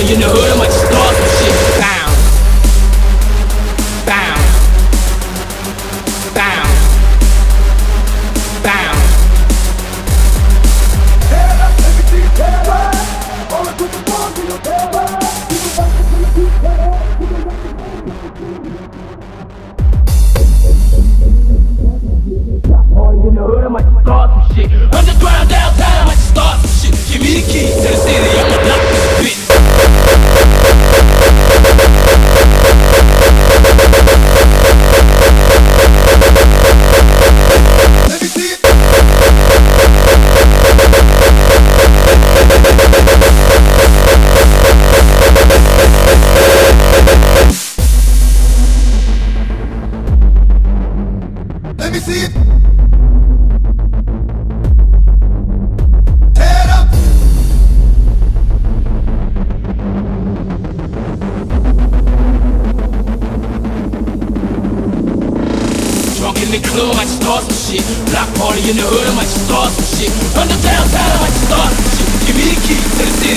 party in the hood, I might start some shit. Bounce, bounce, bounce, bounce. Tear up, everything tear up. All the people want to tear up. People want to tear up. Party in the hood, I might start some shit. Underground downtown, I might start some shit. Give me the keys to the city, I'ma lock this bitch. Let me see it. Let me see it. Tear it up. Drunk in the club, I might start some shit. Block party in the hood, I might start some shit. Under downtown, I might start some shit. Give me the keys to the city.